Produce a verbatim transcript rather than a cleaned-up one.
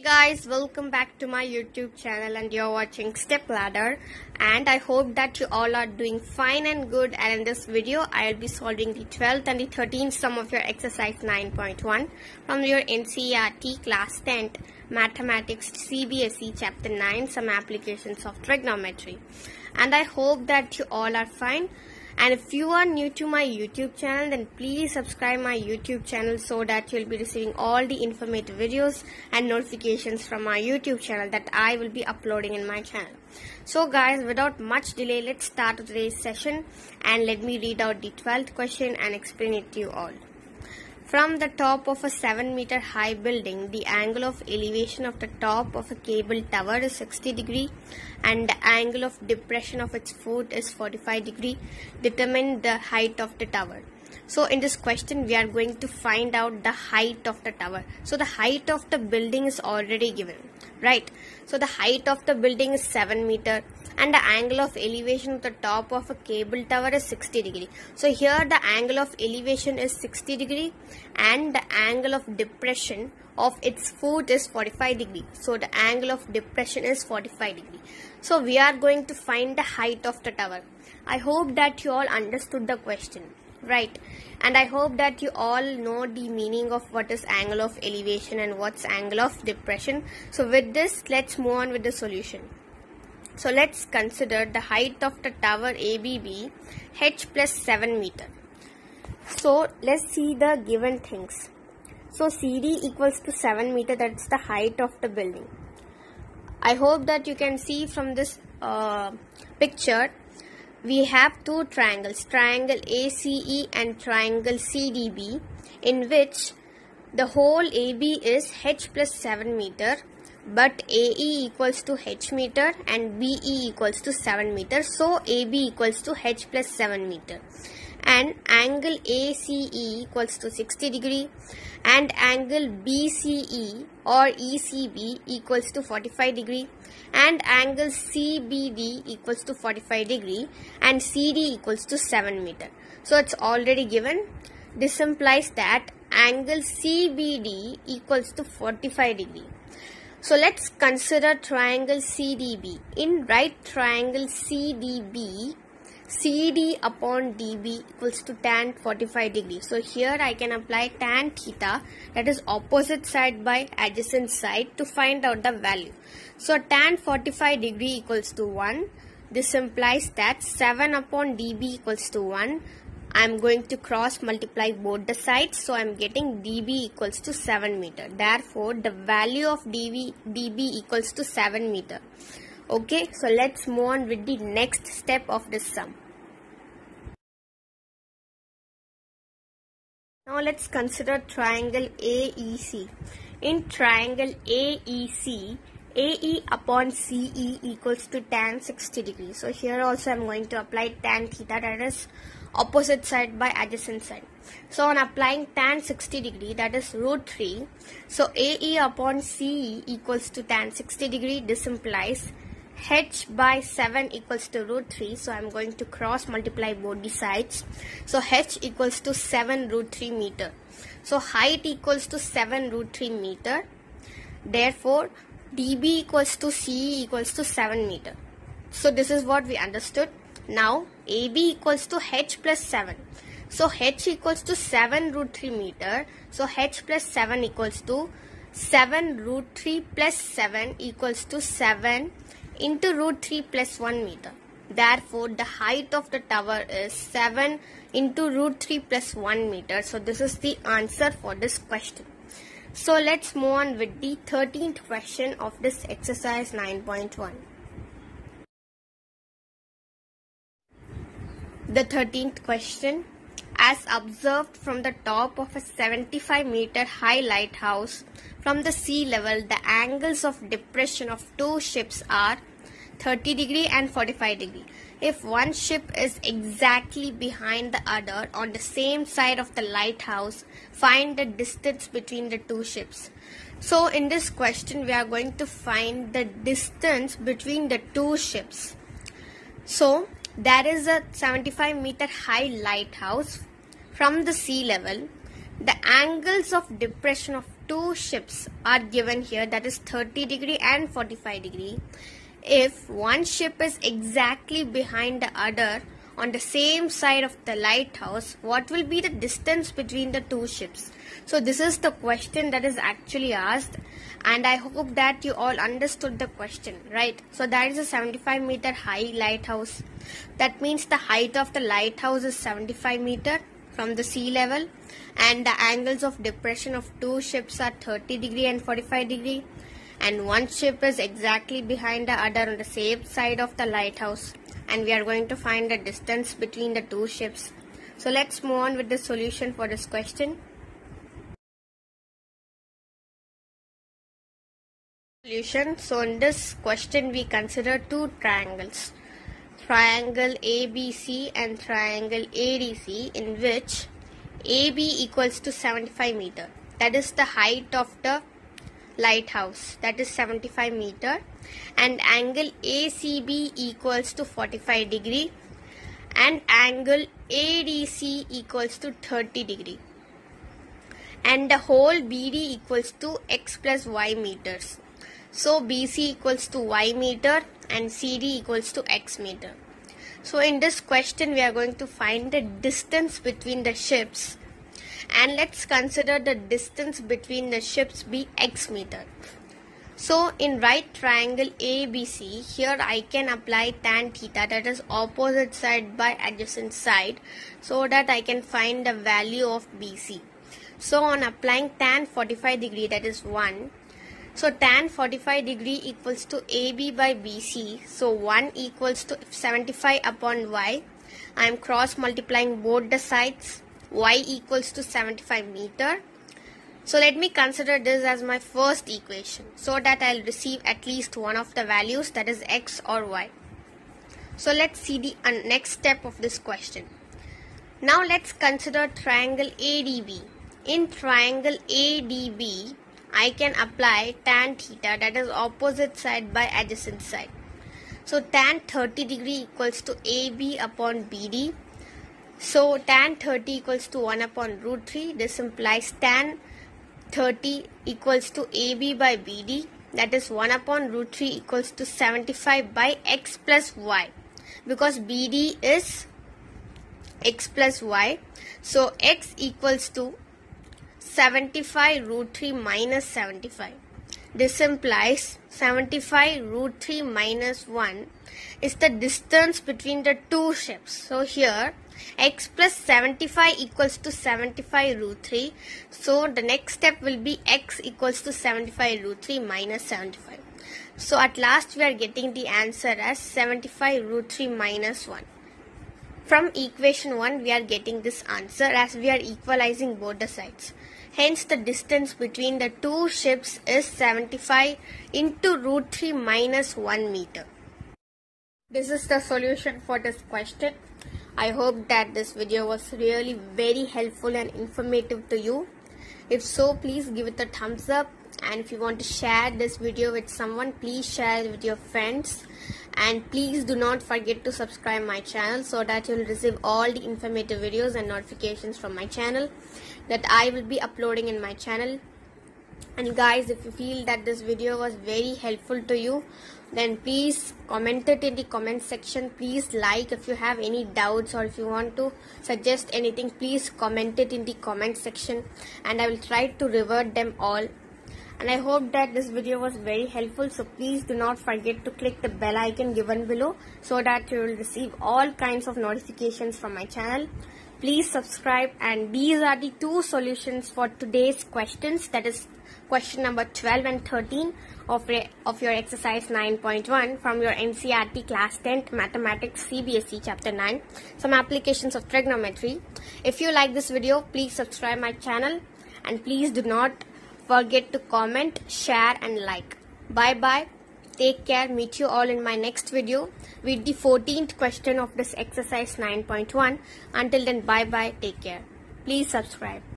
Guys, welcome back to my YouTube channel and you're watching Step Ladder, and I hope that you all are doing fine and good. And in this video I'll be solving the twelfth and the thirteenth sum of your exercise nine point one from your N C E R T class tenth mathematics C B S E chapter nine, some applications of trigonometry. And I hope that you all are fine. And if you are new to my YouTube channel, then please subscribe my YouTube channel so that you'll be receiving all the informative videos and notifications from my YouTube channel that I will be uploading in my channel. So guys, without much delay, let's start today's session and let me read out the twelfth question and explain it to you all. From the top of a seven meter high building, the angle of elevation of the top of a cable tower is sixty degree and the angle of depression of its foot is forty-five degree. Determine the height of the tower. So in this question we are going to find out the height of the tower. So the height of the building is already given, right? So the height of the building is seven meter and the angle of elevation of the top of a cable tower is sixty degree. So here the angle of elevation is sixty degree and the angle of depression of its foot is forty-five degree. So the angle of depression is forty-five degree. So we are going to find the height of the tower. I hope that you all understood the question, right? And I hope that you all know the meaning of what is angle of elevation and what's angle of depression. So with this, let's move on with the solution. So let's consider the height of the tower A B B, h plus seven meter. So let's see the given things. So C D equals to seven meter, that's the height of the building. I hope that you can see from this uh, picture, we have two triangles, triangle A C E and triangle C D B, in which the whole A B is h plus seven meter, but A E equals to h meter and B E equals to seven meter. So A B equals to h plus seven meter. And angle A C E equals to sixty degree and angle B C E or E C B equals to forty-five degree and angle C B D equals to forty-five degree and C D equals to seven meter. So it's already given. This implies that angle C B D equals to forty-five degree. So let's consider triangle C D B. In right triangle C D B, C D upon D B equals to tan forty-five degree. So here I can apply tan theta, that is opposite side by adjacent side, to find out the value. So tan forty-five degree equals to one. This implies that seven upon D B equals to one. I am going to cross multiply both the sides. So I am getting D B equals to seven meter. Therefore the value of D B, D B equals to seven meter. Okay, so let's move on with the next step of this sum. Now let's consider triangle A E C. In triangle A E C, A E upon C E equals to tan sixty degree. So here also I am going to apply tan theta, that is opposite side by adjacent side. So on applying tan sixty degree, that is root three. So A E upon C E equals to tan sixty degree. This implies h by seven equals to root three. So I am going to cross multiply both the sides. So h equals to seven root three meter. So height equals to seven root three meter. Therefore D B equals to C E equals to seven meter. So this is what we understood. Now A B equals to h plus seven. So h equals to seven root three meter. So h plus seven equals to seven root three plus seven equals to seven into root three plus one meter. Therefore the height of the tower is seven into root three plus one meter. So this is the answer for this question. So let's move on with the thirteenth question of this exercise nine point one. The thirteenth question: as observed from the top of a seventy-five meter high lighthouse from the sea level, the angles of depression of two ships are thirty degree and forty-five degree. If one ship is exactly behind the other on the same side of the lighthouse, find the distance between the two ships. So in this question we are going to find the distance between the two ships. So there is a seventy-five meter high lighthouse from the sea level. The angles of depression of two ships are given here, that is thirty degree and forty-five degree. If one ship is exactly behind the other on the same side of the lighthouse, what will be the distance between the two ships? So this is the question that is actually asked, and I hope that you all understood the question, right? So that is a seventy-five meter high lighthouse. That means the height of the lighthouse is seventy-five meter from the sea level, and the angles of depression of two ships are thirty degree and forty-five degree, and one ship is exactly behind the other on the same side of the lighthouse, and we are going to find the distance between the two ships. So let's move on with the solution for this question. Solution. So in this question we consider two triangles, triangle A B C and triangle A D C, in which A B equals to seventy-five meter, that is the height of the lighthouse, that is seventy-five meter, and angle A C B equals to forty-five degree, and angle A D C equals to thirty degree, and the whole B D equals to x plus y meters. So B C equals to y meter and C D equals to x meter. So in this question we are going to find the distance between the ships, and let's consider the distance between the ships be x meter. So in right triangle A B C, here I can apply tan theta, that is opposite side by adjacent side, so that I can find the value of B C. So on applying tan forty-five degree, that is one, so tan forty-five degree equals to A B by B C, so one equals to seventy-five upon y. I am cross multiplying both the sides. Y equals to seventy-five meter. So let me consider this as my first equation, so that I'll receive at least one of the values, that is x or y. So let's see the next step of this question. Now let's consider triangle A D B. In triangle A D B, I can apply tan theta, that is opposite side by adjacent side. So tan thirty degree equals to A B upon B D. So tan thirty equals to one upon root three. This implies tan thirty equals to A B by B D, that is one upon root three equals to seventy-five by x plus y, because B D is x plus y. So x equals to seventy-five root three minus seventy-five. This implies seventy-five root three minus one is the distance between the two ships. So here x plus seventy-five equals to seventy-five root three. So the next step will be x equals to seventy-five root three minus seventy-five. So at last we are getting the answer as seventy-five root three minus one. From equation one we are getting this answer as we are equalizing both the sides. Hence the distance between the two ships is seventy-five into root three minus one meter. This is the solution for this question. I hope that this video was really very helpful and informative to you. If so, please give it a thumbs up, and if you want to share this video with someone, please share it with your friends, and please do not forget to subscribe my channel so that you will receive all the informative videos and notifications from my channel that I will be uploading in my channel. And guys, if you feel that this video was very helpful to you, then please comment it in the comment section. Please like. If you have any doubts or if you want to suggest anything, please comment it in the comment section, and I will try to revert them all. And I hope that this video was very helpful, so please do not forget to click the bell icon given below so that you will receive all kinds of notifications from my channel. Please subscribe, and these are the two solutions for today's questions, that is question number twelve and thirteen of, of your exercise nine point one from your N C E R T class tenth mathematics C B S E chapter nine, some applications of trigonometry. If you like this video, please subscribe my channel, and please do not forget to comment, share and like. Bye bye. Take care. Meet you all in my next video with the fourteenth question of this exercise nine point one. Until then, bye bye. Take care. Please subscribe.